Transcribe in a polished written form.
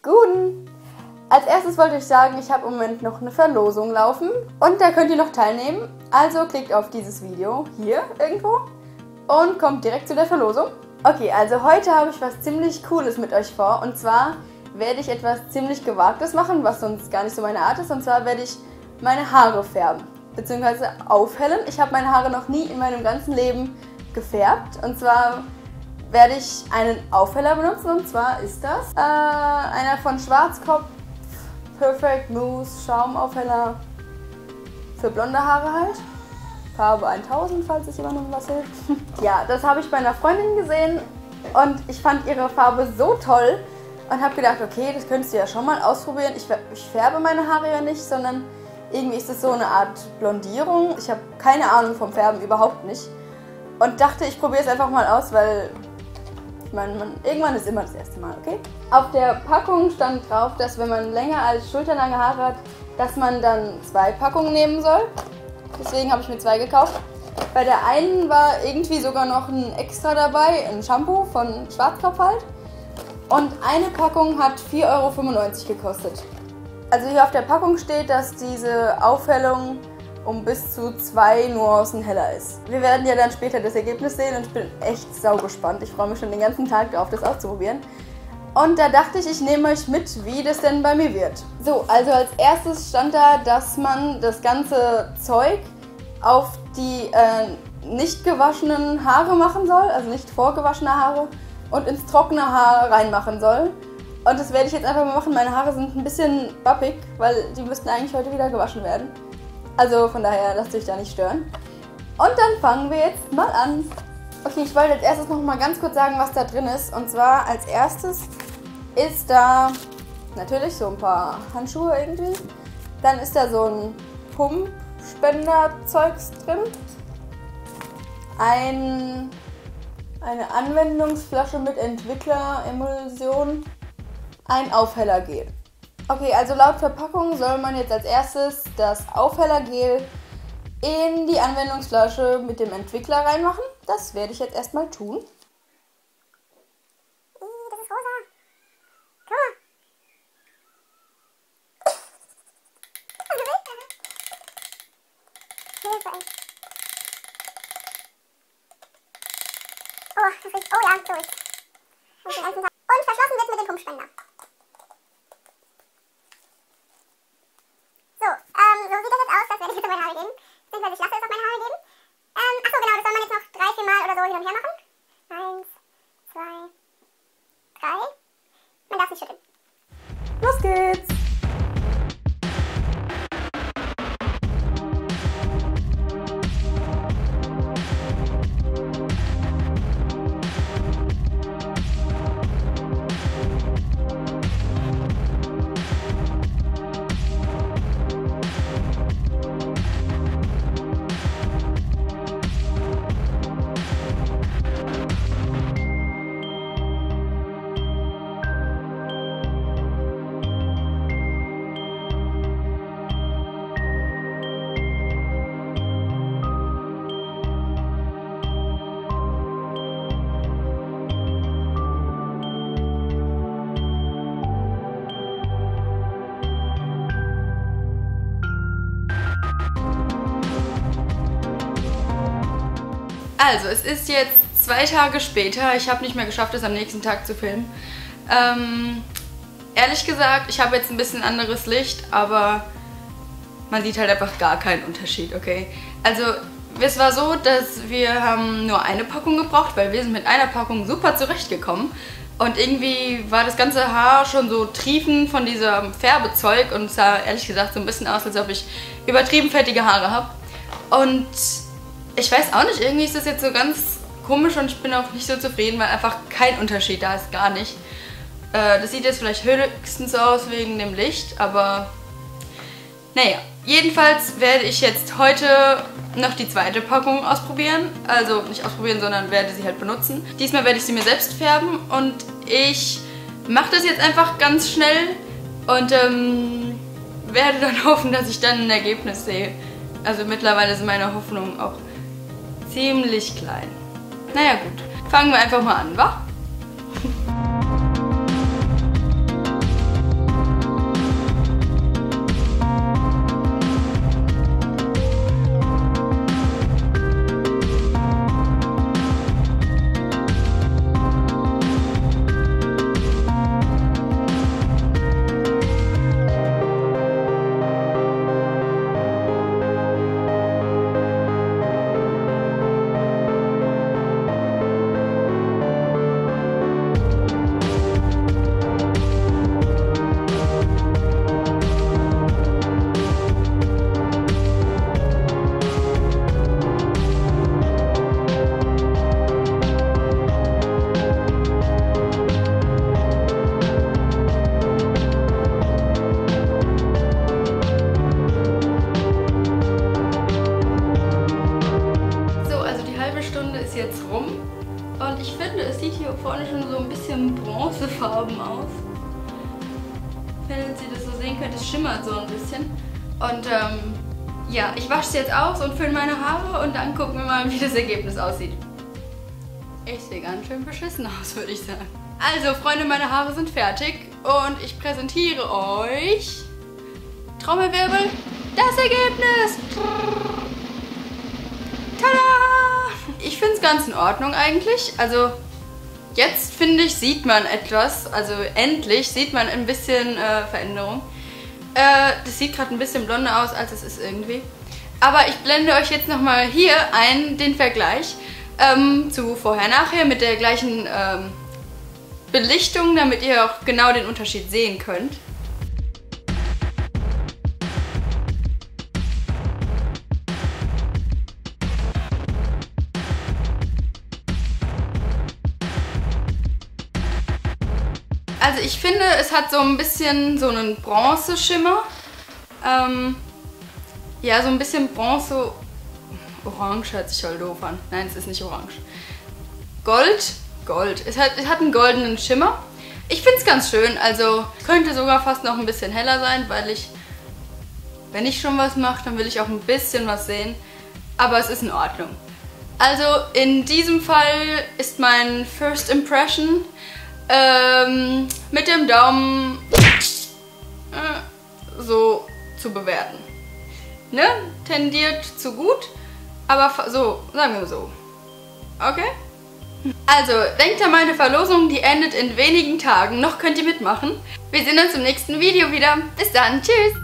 Guten! Als erstes wollte ich sagen, ich habe im Moment noch eine Verlosung laufen und da könnt ihr noch teilnehmen. Also klickt auf dieses Video hier irgendwo und kommt direkt zu der Verlosung. Okay, also heute habe ich was ziemlich Cooles mit euch vor und zwar werde ich etwas ziemlich Gewagtes machen, was sonst gar nicht so meine Art ist, und zwar werde ich meine Haare färben bzw. aufhellen. Ich habe meine Haare noch nie in meinem ganzen Leben gefärbt und zwar werde ich einen Aufheller benutzen und zwar ist das einer von Schwarzkopf Perfect Mousse Schaumaufheller für blonde Haare halt. Farbe 1000, falls es jemandem was hilft. Ja, das habe ich bei einer Freundin gesehen und ich fand ihre Farbe so toll und habe gedacht, okay, das könntest du ja schon mal ausprobieren. Ich färbe meine Haare ja nicht, sondern irgendwie ist es so eine Art Blondierung. Ich habe keine Ahnung vom Färben, überhaupt nicht. Und dachte, ich probiere es einfach mal aus, weil ich meine, irgendwann ist immer das erste Mal, okay? Auf der Packung stand drauf, dass wenn man länger als schulterlange Haare hat, dass man dann 2 Packungen nehmen soll. Deswegen habe ich mir 2 gekauft. Bei der einen war irgendwie sogar noch ein Extra dabei, ein Shampoo von Schwarzkopf halt. Und eine Packung hat 4,95 € gekostet. Also hier auf der Packung steht, dass diese Aufhellung um bis zu 2 Nuancen heller ist. Wir werden ja dann später das Ergebnis sehen und ich bin echt saugespannt. Ich freue mich schon den ganzen Tag drauf, das auszuprobieren. Und da dachte ich, ich nehme euch mit, wie das denn bei mir wird. So, also als erstes stand da, dass man das ganze Zeug auf die nicht gewaschenen Haare machen soll, also nicht vorgewaschene Haare, und ins trockene Haar reinmachen soll. Und das werde ich jetzt einfach mal machen. Meine Haare sind ein bisschen bappig, weil die müssten eigentlich heute wieder gewaschen werden. Also von daher lasst euch da nicht stören. Und dann fangen wir jetzt mal an. Okay, ich wollte als erstes noch mal ganz kurz sagen, was da drin ist. Und zwar als erstes ist da natürlich so ein paar Handschuhe irgendwie. Dann ist da so ein Pumpspender-Zeugs drin. Eine Anwendungsflasche mit Entwickler-Emulsion. Ein Aufhellergel. Okay, also laut Verpackung soll man jetzt als erstes das Aufhellergel in die Anwendungsflasche mit dem Entwickler reinmachen. Das werde ich jetzt erstmal tun. Das ist rosa. Guck mal. Hilfe, ey. Oh, das riecht. Oh ja, so ist. Und verschlossen wird mit dem Pumpspender. So sieht das jetzt aus, das werde ich jetzt auf meine Haare geben. Beziehungsweise ich lasse es auf meine Haare geben. Achso, genau, das soll man jetzt noch 3-4 Mal oder so hin und her machen. 1, 2, 3. Man darf nicht schütteln. Los geht's! Also, es ist jetzt 2 Tage später. Ich habe nicht mehr geschafft, es am nächsten Tag zu filmen. Ehrlich gesagt, ich habe jetzt ein bisschen anderes Licht, aber man sieht halt einfach gar keinen Unterschied, okay? Also, es war so, dass wir haben nur eine Packung gebraucht, weil wir sind mit einer Packung super zurechtgekommen. Und irgendwie war das ganze Haar schon so triefend von diesem Färbezeug und es sah ehrlich gesagt so ein bisschen aus, als ob ich übertrieben fettige Haare habe. Und ich weiß auch nicht, irgendwie ist das jetzt so ganz komisch und ich bin auch nicht so zufrieden, weil einfach kein Unterschied da ist, gar nicht. Das sieht jetzt vielleicht höchstens so aus wegen dem Licht, aber naja. Jedenfalls werde ich jetzt heute noch die 2. Packung ausprobieren. Also nicht ausprobieren, sondern werde sie halt benutzen. Diesmal werde ich sie mir selbst färben und ich mache das jetzt einfach ganz schnell und werde dann hoffen, dass ich dann ein Ergebnis sehe. Also mittlerweile sind meine Hoffnungen auch ziemlich klein. Naja gut, fangen wir einfach mal an, wa? vorne schon so ein bisschen bronzefarben aus. Wenn ihr das so sehen könnt, es schimmert so ein bisschen. Und ja, ich wasche es jetzt aus und föhne meine Haare und dann gucken wir mal, wie das Ergebnis aussieht. Ich sehe ganz schön beschissen aus, würde ich sagen. Also, Freunde, meine Haare sind fertig und ich präsentiere euch, Trommelwirbel, das Ergebnis. Tada! Ich finde es ganz in Ordnung eigentlich. Also, jetzt finde ich, sieht man etwas. Also, endlich sieht man ein bisschen Veränderung. Das sieht gerade ein bisschen blonder aus, als es ist irgendwie. Aber ich blende euch jetzt nochmal hier ein, den Vergleich zu vorher-nachher mit der gleichen Belichtung, damit ihr auch genau den Unterschied sehen könnt. Also ich finde, es hat so ein bisschen so einen Bronzeschimmer. Ja, so ein bisschen Bronze. Orange hört sich voll doof an. Nein, es ist nicht orange. Gold. Es hat einen goldenen Schimmer. Ich finde es ganz schön. Also könnte sogar fast noch ein bisschen heller sein, weil wenn ich schon was mache, dann will ich auch ein bisschen was sehen. Aber es ist in Ordnung. Also in diesem Fall ist mein First Impression mit dem Daumen so zu bewerten. Ne? Tendiert zu gut, aber so, sagen wir so. Okay? Also, denkt an meine Verlosung, die endet in wenigen Tagen. Noch könnt ihr mitmachen. Wir sehen uns im nächsten Video wieder. Bis dann. Tschüss!